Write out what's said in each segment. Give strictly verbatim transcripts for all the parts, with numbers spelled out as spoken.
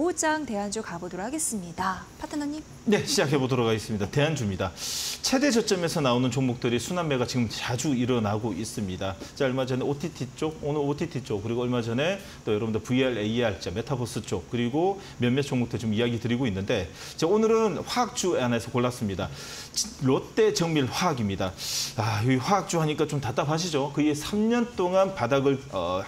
오후장 대안주 가보도록 하겠습니다. 파트너님. 네, 시작해 보도록 하겠습니다. 대안주입니다. 최대 저점에서 나오는 종목들이 순환매가 지금 자주 일어나고 있습니다. 자, 얼마 전에 오티티 쪽, 오늘 오티티 쪽, 그리고 얼마 전에 또 여러분들 브이알, 에이알, 자, 메타버스 쪽, 그리고 몇몇 종목들 좀 이야기 드리고 있는데, 자, 오늘은 화학주 안에서 골랐습니다. 롯데 정밀 화학입니다. 아, 이 화학주 하니까 좀 답답하시죠? 거의 삼 년 동안 바닥을 어,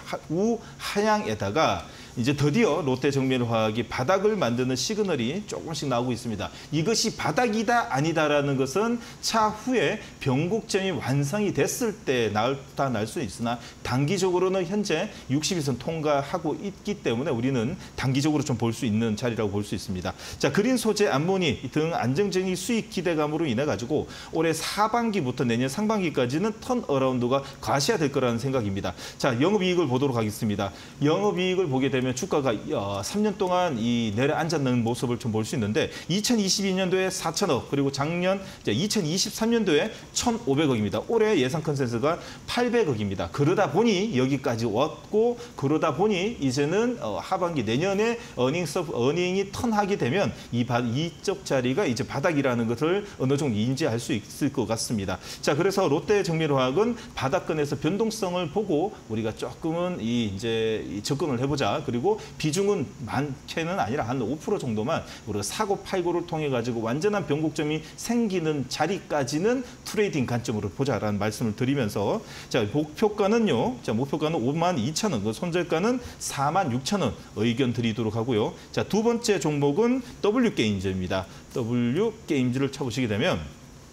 우하향에다가 이제 드디어 롯데 정밀화학이 바닥을 만드는 시그널이 조금씩 나오고 있습니다. 이것이 바닥이다 아니다라는 것은 차후에 변곡점이 완성이 됐을 때 나타날 수 있으나 단기적으로는 현재 육십 일선 통과하고 있기 때문에 우리는 단기적으로 좀 볼 수 있는 자리라고 볼 수 있습니다. 자, 그린 소재, 암모니 등 안정적인 수익 기대감으로 인해 가지고 올해 하반기부터 내년 상반기까지는 턴어라운드가 과시화될 거라는 생각입니다. 자, 영업이익을 보도록 하겠습니다. 영업이익을 보게 되면 주가가 삼 년 동안 이 내려앉았는 모습을 좀 볼 수 있는데 이천이십이 년도에 사천억, 그리고 작년 이천이십삼 년도에 천오백억입니다. 올해 예상 컨센서스가 팔백억입니다. 그러다 보니 여기까지 왔고, 그러다 보니 이제는 하반기 내년에 어닝스, 어닝이 턴하게 되면 이 이쪽 자리가 이제 바닥이라는 것을 어느 정도 인지할 수 있을 것 같습니다. 자, 그래서 롯데 정밀화학은 바닥권에서 변동성을 보고 우리가 조금은 이 이제 접근을 해보자. 그리고 비중은 많게는 아니라 한 오 퍼센트 정도만 우리가 사고 팔고를 통해 가지고 완전한 변곡점이 생기는 자리까지는 트레이딩 관점으로 보자라는 말씀을 드리면서, 자, 목표가는요. 자, 목표가는 오만 이천 원, 그 손절가는 사만 육천 원 의견 드리도록 하고요. 자, 두 번째 종목은 더블유게임즈입니다. 더블유게임즈를 쳐보시게 되면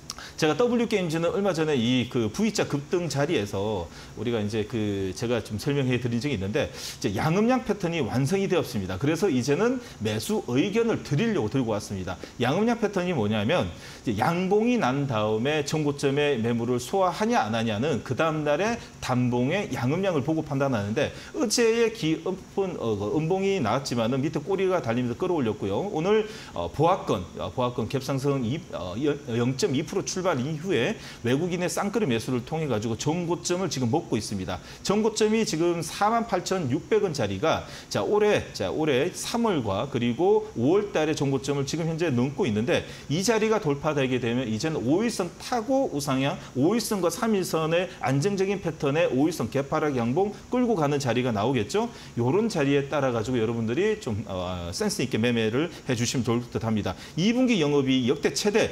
제가 더블유게임즈는 얼마 전에 이 그 V자 급등 자리에서 우리가 이제 그 제가 좀 설명해 드린 적이 있는데, 이제 양음양 패턴이 완성이 되었습니다. 그래서 이제는 매수 의견을 드리려고 들고 왔습니다. 양음양 패턴이 뭐냐면 이제 양봉이 난 다음에 전고점의 매물을 소화하냐 안 하냐는 그 다음 날에 단봉의 양음양을 보고 판단하는데, 어제의 기업은 어, 음봉이 나왔지만은 밑에 꼬리가 달리면서 끌어올렸고요. 오늘 어, 보합권, 어, 보합권 갭상승 어, 영 점 이 퍼센트 출발 이후에 외국인의 쌍끌이 매수를 통해 가지고 전고점을 지금 먹고 있습니다. 전고점이 지금 사만 팔천육백 원짜리가 자 올해 자 올해 삼월과 그리고 오월 달에 전고점을 지금 현재 넘고 있는데, 이 자리가 돌파되게 되면 이제는 오일선 타고 우상향, 오일선과 삼일선의 안정적인 패턴의 오일선 개파락 양봉 끌고 가는 자리가 나오겠죠. 이런 자리에 따라 가지고 여러분들이 좀 어, 센스 있게 매매를 해주시면 좋을 듯합니다. 이 분기 영업이 역대 최대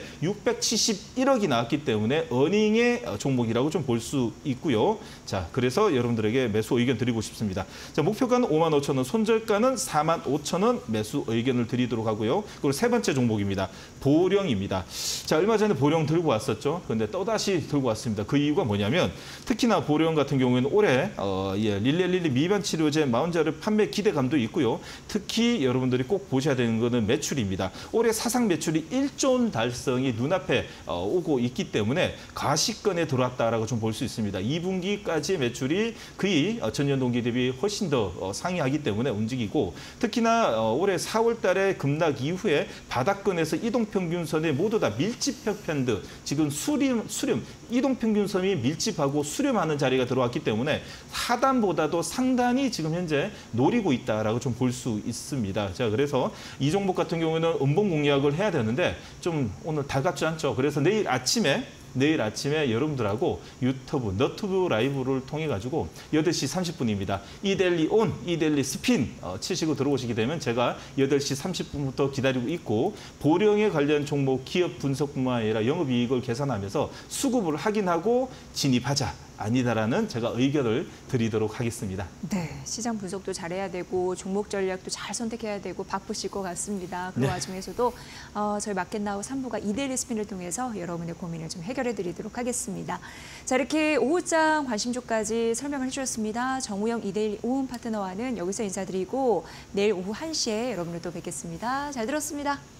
육백칠십일억이 나왔기 때문에 어닝의 종목이라고 좀 볼 수 있고요. 자, 그래서 여러분들에게 매수 의견 드리고 싶습니다. 자, 목표가는 오만 오천 원, 손절가는 사만 오천 원 매수 의견을 드리도록 하고요. 그리고 세 번째 종목입니다. 보령입니다. 자, 얼마 전에 보령 들고 왔었죠. 그런데 또다시 들고 왔습니다. 그 이유가 뭐냐면 특히나 보령 같은 경우에는 올해 어, 예, 릴레릴리 미반 치료제 마운자를 판매 기대감도 있고요. 특히 여러분들이 꼭 보셔야 되는 것은 매출입니다. 올해 사상 매출이 일조 원 달성이 눈앞에 어, 오고 있기 때문에 가시권에 들어왔다라고 좀 볼 수 있습니다. 이 분기까지 매출이 거의 전년 동기 대비 훨씬 더 상회하기 때문에 움직이고, 특히나 올해 사월 달에 급락 이후에 바닥권에서 이동평균선에 모두 다 밀집형 밴드, 지금 수렴, 수렴, 이동평균선이 밀집하고 수렴하는 자리가 들어왔기 때문에 하단보다도 상단이 지금 현재 노리고 있다라고 좀 볼 수 있습니다. 자, 그래서 이 종목 같은 경우는 음봉 공략을 해야 되는데 좀 오늘 달 같지 않죠. 그래서 내일 아침에 내일 아침에 여러분들하고 유튜브, 너튜브 라이브를 통해 가지고 여덟 시 삼십 분입니다. 이데일리 온, 이데일리 스핀 어, 치시고 들어오시게 되면 제가 여덟 시 삼십 분부터 기다리고 있고, 보령에 관련 종목 기업 분석뿐만 아니라 영업이익을 계산하면서 수급을 확인하고 진입하자. 아니다라는 제가 의견을 드리도록 하겠습니다. 네, 시장 분석도 잘해야 되고 종목 전략도 잘 선택해야 되고 바쁘실 것 같습니다. 그 네. 와중에서도 어, 저희 마켓나우 삼 부가 이데일리 스핀을 통해서 여러분의 고민을 좀 해결해 드리도록 하겠습니다. 자, 이렇게 오후장 관심주까지 설명을 해주셨습니다. 정우영 이데일리 오은 파트너와는 여기서 인사드리고 내일 오후 한 시에 여러분을 또 뵙겠습니다. 잘 들었습니다.